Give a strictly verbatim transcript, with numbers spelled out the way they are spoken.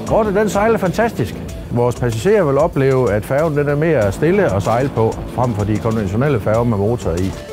Grotte den sejler fantastisk. Vores passagerer vil opleve, at færgen den er mere stille at sejle på, frem for de konventionelle færger med motor i.